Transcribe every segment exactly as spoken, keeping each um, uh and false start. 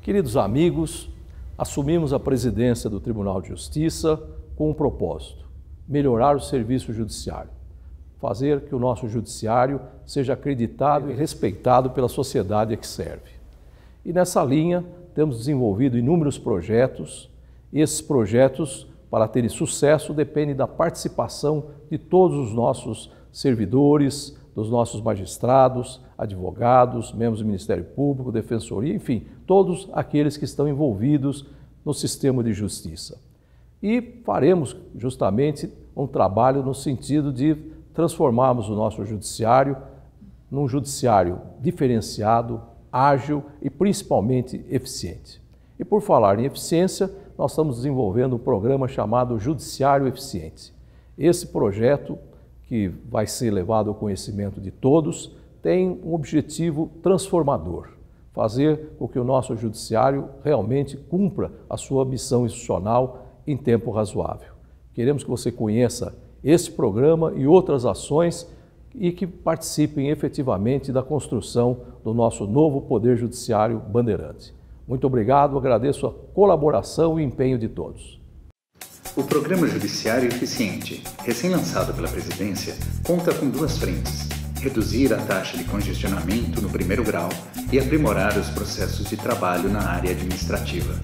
Queridos amigos, assumimos a presidência do Tribunal de Justiça com um propósito: melhorar o serviço judiciário, fazer que o nosso judiciário seja acreditado e respeitado pela sociedade a que serve. E nessa linha temos desenvolvido inúmeros projetos, e esses projetos, para terem sucesso, dependem da participação de todos os nossos servidores, dos nossos magistrados, advogados, membros do Ministério Público, Defensoria, enfim, todos aqueles que estão envolvidos no sistema de justiça. E faremos justamente um trabalho no sentido de transformarmos o nosso judiciário num judiciário diferenciado, ágil e principalmente eficiente. E por falar em eficiência, nós estamos desenvolvendo um programa chamado Judiciário Eficiente. Esse projeto, que vai ser levado ao conhecimento de todos, tem um objetivo transformador: fazer com que o nosso judiciário realmente cumpra a sua missão institucional em tempo razoável. Queremos que você conheça esse programa e outras ações e que participem efetivamente da construção do nosso novo Poder Judiciário Bandeirante. Muito obrigado, agradeço a colaboração e empenho de todos. O Programa Judiciário Eficiente, recém-lançado pela Presidência, conta com duas frentes: reduzir a taxa de congestionamento no primeiro grau e aprimorar os processos de trabalho na área administrativa.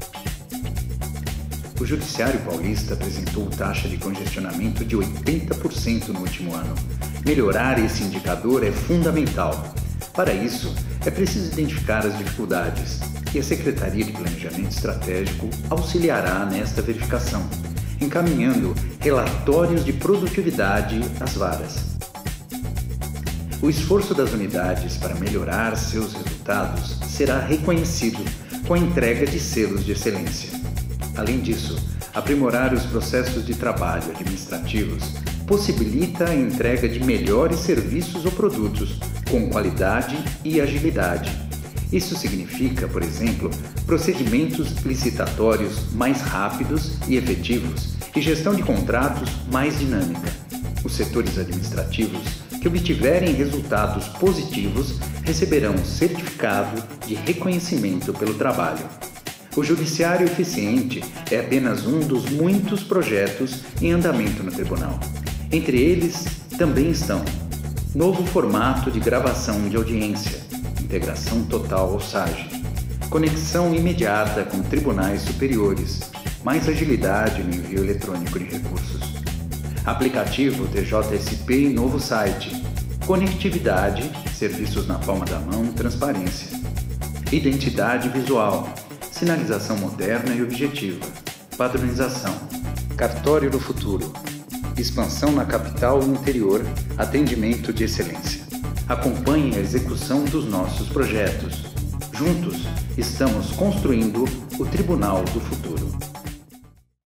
O Judiciário Paulista apresentou taxa de congestionamento de oitenta por cento no último ano. Melhorar esse indicador é fundamental. Para isso, é preciso identificar as dificuldades, e a Secretaria de Planejamento Estratégico auxiliará nesta verificação, encaminhando relatórios de produtividade às varas. O esforço das unidades para melhorar seus resultados será reconhecido com a entrega de selos de excelência. Além disso, aprimorar os processos de trabalho administrativos possibilita a entrega de melhores serviços ou produtos com qualidade e agilidade. Isso significa, por exemplo, procedimentos licitatórios mais rápidos e efetivos e gestão de contratos mais dinâmica. Os setores administrativos que obtiverem resultados positivos receberão um certificado de reconhecimento pelo trabalho. O Judiciário Eficiente é apenas um dos muitos projetos em andamento no Tribunal. Entre eles, também estão novo formato de gravação de audiência, integração total ao S A G, conexão imediata com tribunais superiores, mais agilidade no envio eletrônico de recursos, aplicativo T J S P e novo site, conectividade, serviços na palma da mão, transparência, identidade visual, sinalização moderna e objetiva, padronização, cartório do futuro, expansão na capital e interior, atendimento de excelência. Acompanhe a execução dos nossos projetos. Juntos, estamos construindo o Tribunal do Futuro.